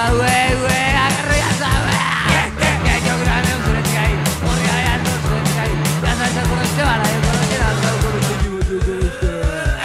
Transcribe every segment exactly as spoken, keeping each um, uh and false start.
上上上がるやつは上結局ラーメンをすれ違い俺がやるのすれ違い優しさ殺して笑いを殺してなんかを殺して自分で殺して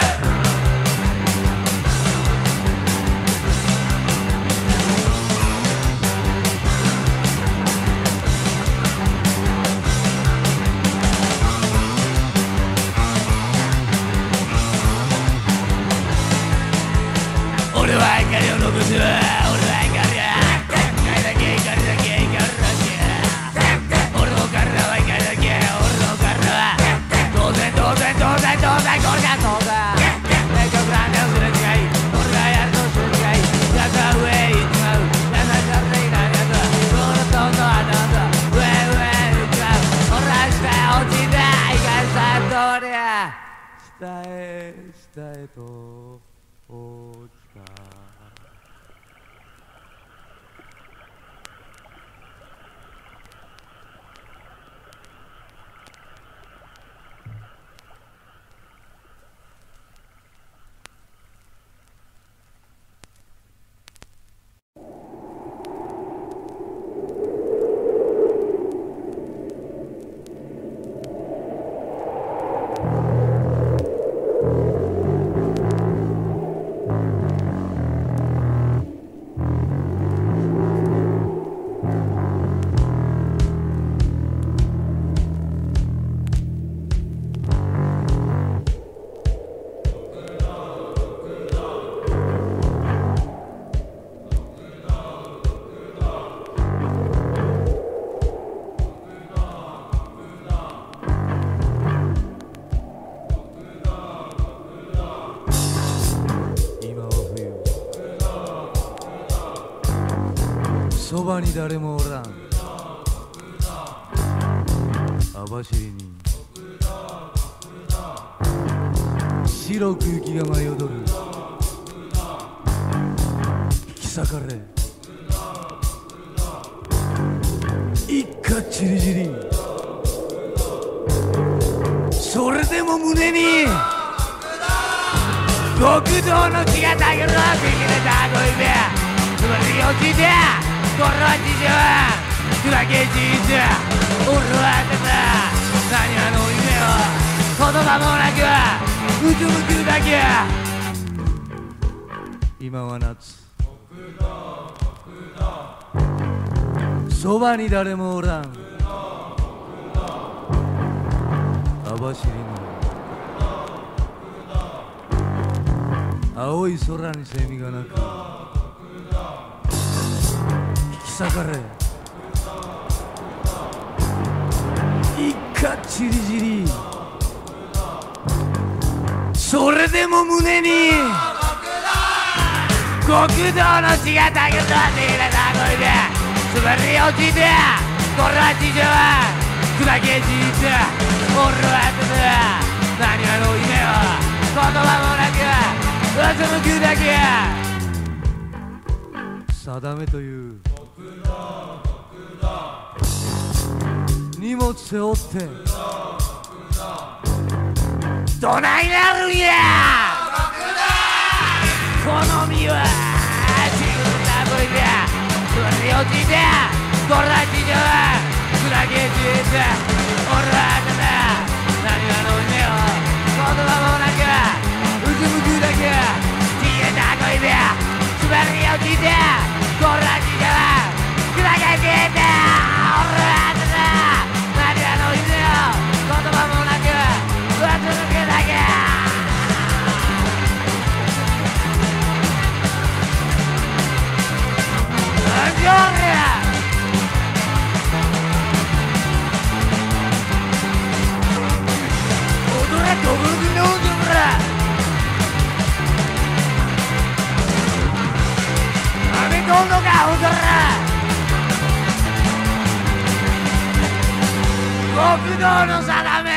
俺は怒りを残す俺は怒りや怒りだけ怒りだけ怒りだけ俺の体は怒りだけ俺の体は当然当然当然当然これがそうだ結局ラーメンをすれ違い俺がやるのすれ違いやつは上へ行っちまう優しさでいないやつはそのとんどはなんだ上へ上へ行っちまう俺は下へ落ちていかさとりゃ下へ下へと落ちたそばに誰もおらん網走に白く雪が舞い踊る引き裂かれ一家チリジリそれでも胸に極道の血がたぐるの関根たごいべつまり落ちてこれは事情砕け散って俺は当てた何あの夢を言葉もなくうつむくだけ今は夏そばに誰もおらん網走の青い空にセミが鳴く引き裂かれ一家チリジリそれでも胸に極道の血がたぐったって入れた声で滑り落ちてこれは地上は砕け散って俺は当てた何あの夢を言葉もなくうつむくだけ定めという荷物背負ってどないなるんやこの身は自分な声で座り落ちてこれは地上は砕け散って俺は当てた何あの夢を言葉もなくうつむくだけ消えた声で滑り落ちてこれは地上は砕け散って俺は当てた何あの夢を言葉もなくうつむくだけジョーリア踊れドブルビの踊れアメコンドが踊れ極道の定め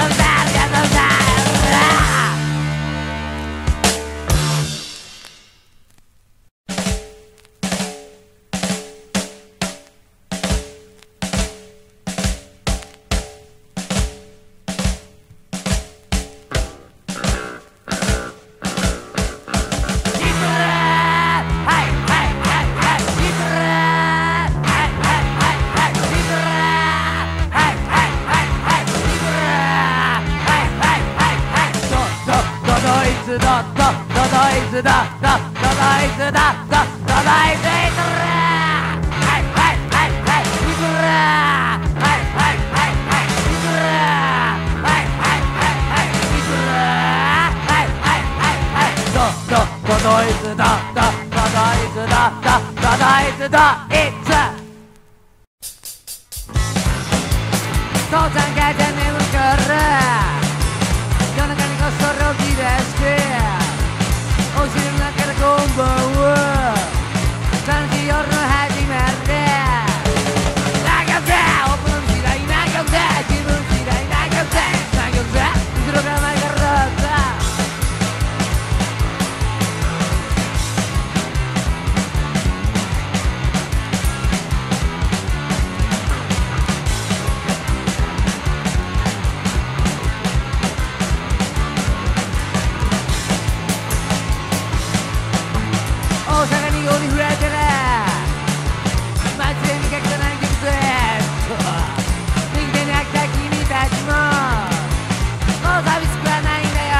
とうございます。ありがとうございます。父さん母ちゃん眠るから夜中にこっそり起き出してお尻の中でこんばんは楽しい夜の始まりで泣かせお好み次第泣かせ自分次第泣かせ泣かせ後ろから前からどうぞ大阪に折り振られてね街で見かけた南極ぜ右手に飽きた君たちももう寂しくはないんだよ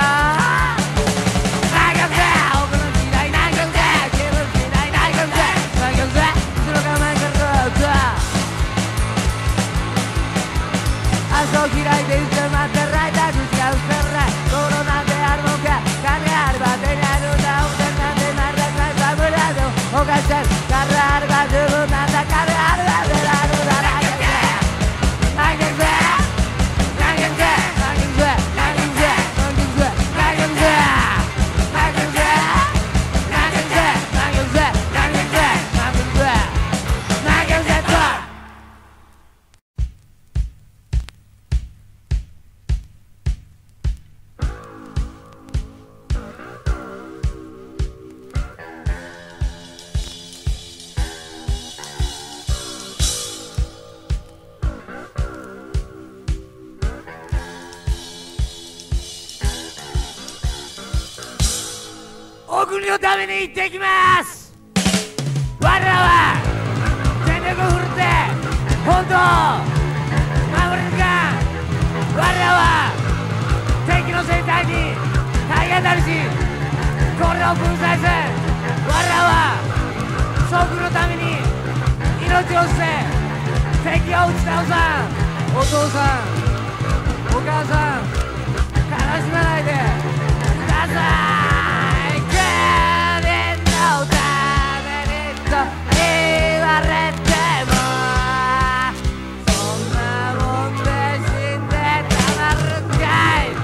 泣かせお好み次第泣かせ自分次第泣かせ泣かせ後ろから前からどうぞ足を開いて後ろ待ってライター口がうっせらない道路なんてあるもんか金あれば手にあるんだお金なんてなるだけおかしい金あれば十分なんだ金あれば出られるだらけで泣けんぜ泣けんぜ泣けんぜ泣けんぜ泣けんぜ泣けんぜ泣けんぜ泣けんぜ泣けんぜ泣けんぜ泣けんぜ泣けんぜとお国のために行ってきます。我らは全力を振るって本当を守れるか。我らは敵の戦隊に体当たりしこれを分散せ。我らは祖国のために命を捨て敵を打ち倒さん。お父さんお母さん悲しまないでください。言われてもそんなもんで死んでたまるかい。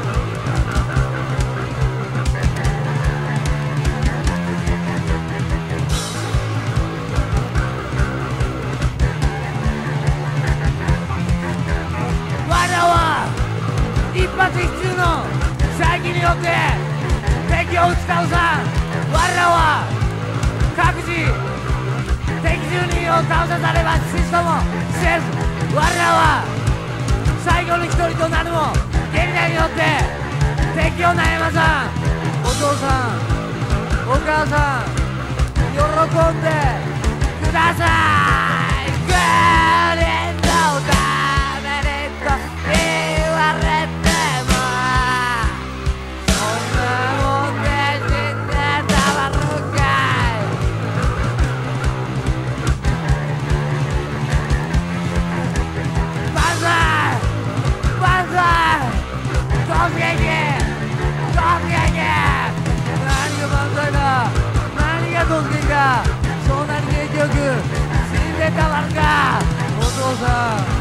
我らは一発一中の射撃によって敵を打ち倒さん。我らは各自敵じゅうにんを倒さされば死ともせず我らは最後の一人となるもゲリラによって敵を悩まさん。お父さんお母さん喜んでください。グレンドダメレット言われてもそんなもんで死んでたまるかい。万歳万歳突撃突撃。何が万歳だ何が突撃か。そんなに景気よく死んでたまるか。お父さん